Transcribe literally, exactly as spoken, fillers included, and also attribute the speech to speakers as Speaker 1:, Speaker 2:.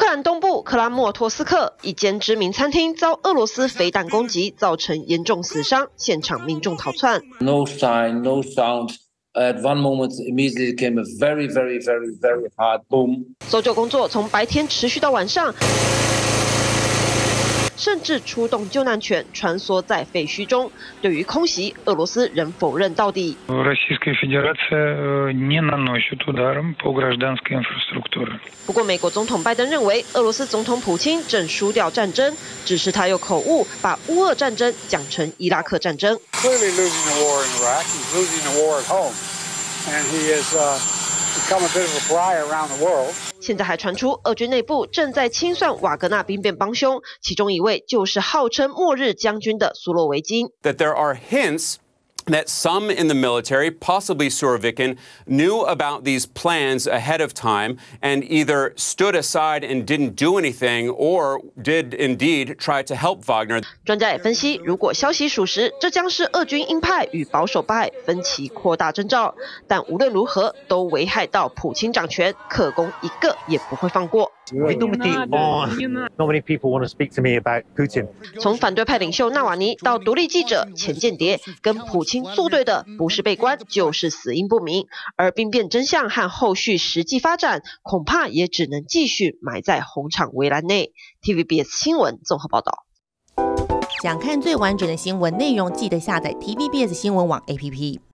Speaker 1: 兰东部克拉莫托斯克一间知名餐厅遭俄罗斯飞弹攻击，造成严重死伤，现场民众逃窜。
Speaker 2: No sign, no sound. At one moment, immediately came a very, very, very, very hard boom.
Speaker 1: 搜救工作从白天持续到晚上。 甚至出动救难犬穿梭在废墟中。对于空袭，俄罗斯仍否认到底。不过，美国总统拜登认为，俄罗斯总统普京正输掉战争，只是他又口误，把乌俄战争讲成伊拉克战争。
Speaker 3: Clearly losing the war in Iraq, he's losing the war at home, and he has uh, become a bit of a fly around the world.
Speaker 1: 现在还传出，俄军内部正在清算瓦格纳兵变帮凶，其中一位就是号称末日将军的苏洛维金。
Speaker 4: That there are hints that some in the military, possibly Surovikin, knew about these plans ahead of time and either stood aside and didn't do anything, or did indeed try to help Wagner.
Speaker 1: 专家也分析，如果消息属实，这将是俄军鹰派与保守派分歧扩大征兆。但无论如何，都危害到普京掌权，克功一个也不会放过。
Speaker 5: Not many people want to speak to me about Putin.
Speaker 1: 从反对派领袖纳瓦尼到独立记者、前间谍，跟普京作对的不是被关，就是死因不明。而兵变真相和后续实际发展，恐怕也只能继续埋在红场围栏内。T V B S 新闻综合报道。
Speaker 6: 想看最完整的新闻内容，记得下载 T V B S 新闻网 A P P。